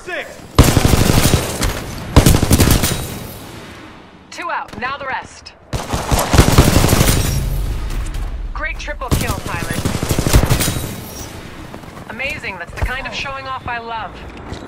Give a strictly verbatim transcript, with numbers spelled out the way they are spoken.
six! Two out, now the rest. Great triple kill, pilot. Amazing, that's the kind of showing off I love.